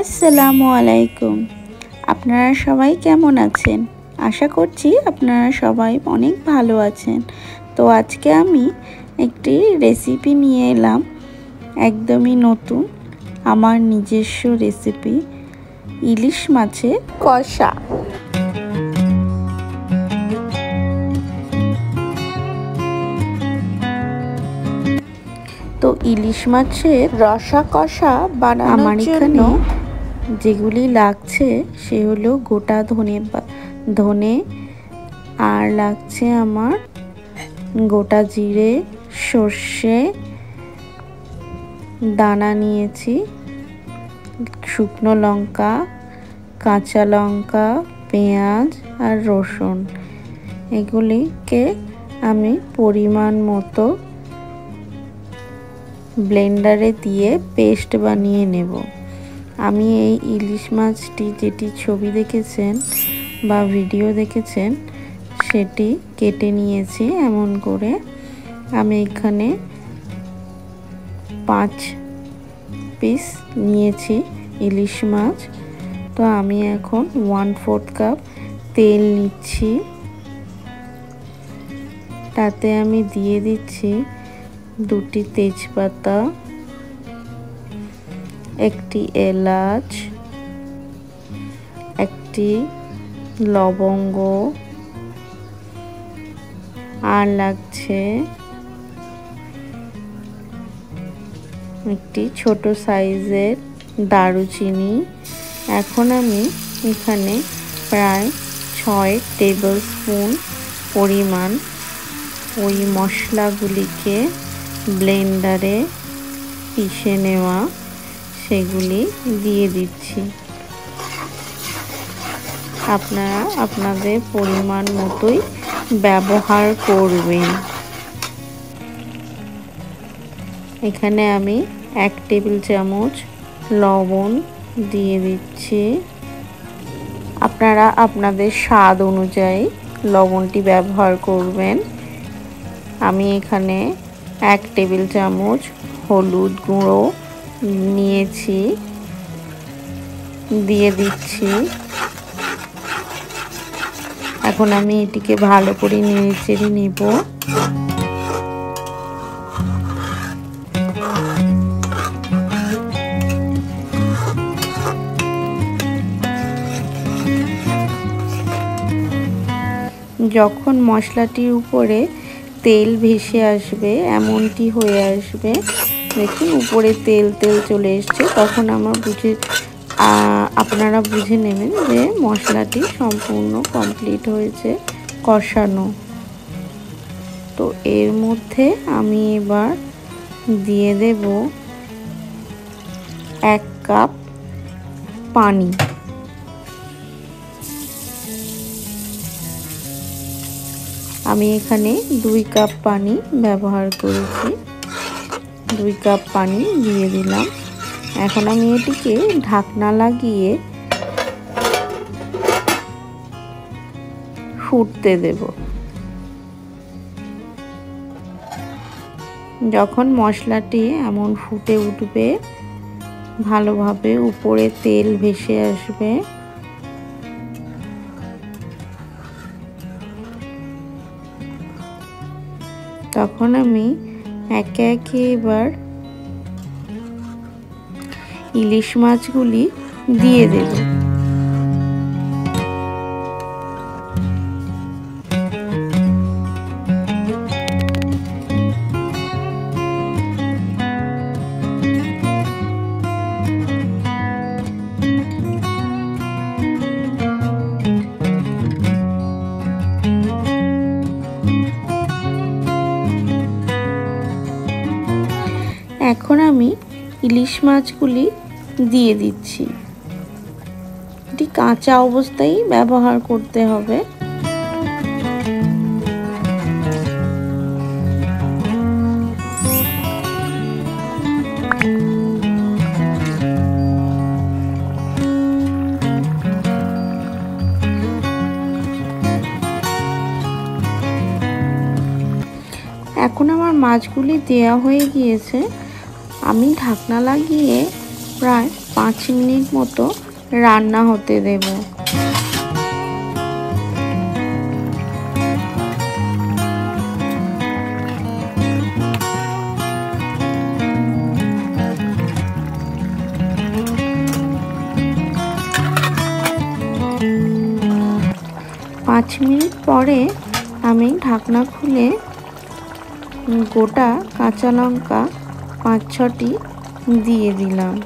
আসসালামু আলাইকুম। আপনারা সবাই কেমন আছেন? আশা করছি আপনারা সবাই অনেক ভালো আছেন। তো আজকে আমি একটি রেসিপি নিয়ে এলাম, একদমই নতুন, আমার নিজস্ব রেসিপি, ইলিশ মাছের কষা। তো ইলিশ মাছের রসা কষা বানানোর জন্য যেগুলি লাগছে সে হলো গোটা ধনে আর লাগছে আমার গোটা জিরে, সর্ষে দানা নিয়েছি, শুকনো লঙ্কা, কাঁচা লঙ্কা, পেঁয়াজ আর রসুন। এগুলিকে আমি পরিমাণ মতো ব্লেন্ডারে দিয়ে পেস্ট বানিয়ে নেব। আমি এই ইলিশ মাছটি যেটি ছবি দেখেছেন বা ভিডিও দেখেছেন সেটি কেটে নিয়েছি এমন করে। আমি এখানে 5 পিস নিয়েছি ইলিশ মাছ। তো আমি এখন 1/4 কাপ তেল নিচ্ছি, তাতে আমি দিয়ে দিচ্ছি 2টি তেজপাতা, একটি এলাচ, একটি লবঙ্গ, আর লাগছে একটি ছোট সাইজের দারুচিনি। এখন আমি এখানে প্রায় 6 টেবিল স্পুন পরিমাণ ওই মশলাগুলিকে ব্লেন্ডারে পিষে নেওয়া সেগুলি দিয়ে দিচ্ছি। আপনারা আপনাদের পরিমাণ মতোই ব্যবহার করবেন। এখানে আমি 1 টেবিল চামচ লবণ দিয়ে দিচ্ছি। আপনারা আপনাদের স্বাদ অনুযায়ী লবণটি ব্যবহার করবেন। আমি এখানে 1 টেবিল চামচ হলুদ গুঁড়ো নিয়েছি, দিয়ে দিচ্ছি। এখন আমি এটিকে ভালো করে নেড়ে নেব। যখন মশলাটির উপরে তেল ভেসে আসবে, এমনটি হয়ে আসবে, দেখুন উপরে তেল চলে এসছে, তখন আপনারা বুঝে নেবেন যে মশলাটি সম্পূর্ণ কমপ্লিট হয়েছে কষানো। তো এর মধ্যে আমি এবার দিয়ে দেব 1 কাপ পানি। আমি এখানে 2 কাপ পানি ব্যবহার করেছি। 2 কাপ পানি দিয়ে দিলাম। এখন আমি এটিকে ঢাকনা লাগিয়ে ফুটতে দেব। যখন মশলাটি এমন ফুটে উঠবে, ভালোভাবে উপরে তেল ভেসে আসবে, তখন আমি একে একে এবার ইলিশ মাছগুলি দিয়ে দেব। এখন আমি ইলিশ মাছগুলি দিয়ে দিচ্ছি। এটি কাঁচা অবস্থায় ব্যবহার করতে হবে। এখন আমার মাছগুলি দেয়া হয়ে গিয়েছে। আমি ঢাকনা লাগিয়ে প্রায় 5 মিনিট মতো রান্না হতে দেব। পাঁচ মিনিট পরে আমি ঢাকনা খুলে গোটা কাঁচা লঙ্কা 5-6টি দিয়ে দিলাম।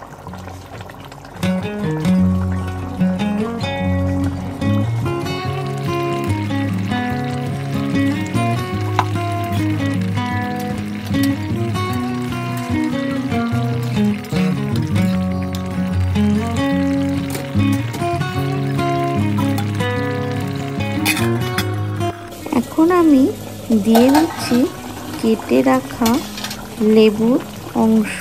এখন আমি দিয়ে দিচ্ছি কেটে রাখা লেবুর অংশ।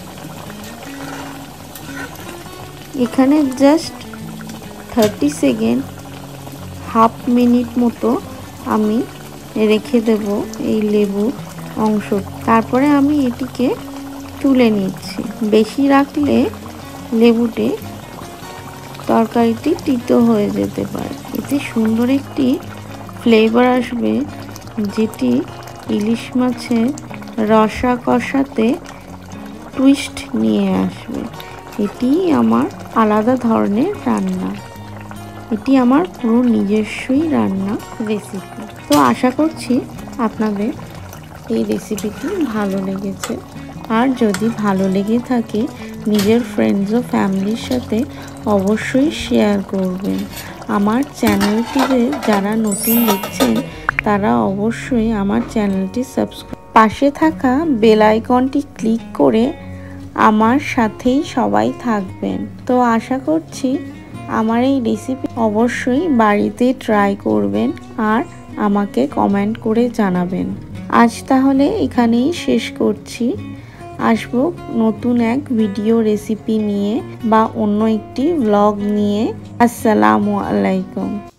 এখানে জাস্ট 30 সেকেন্ড, হাফ মিনিট মতো আমি রেখে দেব এই লেবুর অংশ। তারপরে আমি এটিকে তুলে নিচ্ছি। বেশি রাখলে লেবুতে তরকারিটি তিতো হয়ে যেতে পারে। এতে সুন্দর একটি ফ্লেভার আসবে, যেটি ইলিশ মাছের রসা কষাতে টুইস্ট নিয়ে আসবে। এটি আমার আলাদা ধরনের রান্না, এটি আমার পুরো নিজস্বই রান্না রেসিপি। তো আশা করছি আপনাদের এই রেসিপিটি ভালো লেগেছে। আর যদি ভালো লেগে থাকে নিজের ফ্রেন্ডস ও ফ্যামিলির সাথে অবশ্যই শেয়ার করবেন। আমার চ্যানেলটিতে যারা নতুন দেখছেন তারা অবশ্যই আমার চ্যানেলটি সাবস্ক্রাইব, পাশে থাকা বেল আইকনটি ক্লিক করে আমার সাথেই সবাই থাকবেন। তো আশা করছি আমার এই রেসিপি অবশ্যই বাড়িতে ট্রাই করবেন আর আমাকে কমেন্ট করে জানাবেন। আজ তাহলে এখানেই শেষ করছি। আসবো নতুন এক ভিডিও রেসিপি নিয়ে বা অন্য একটি ব্লগ নিয়ে। আসসালামু আলাইকুম।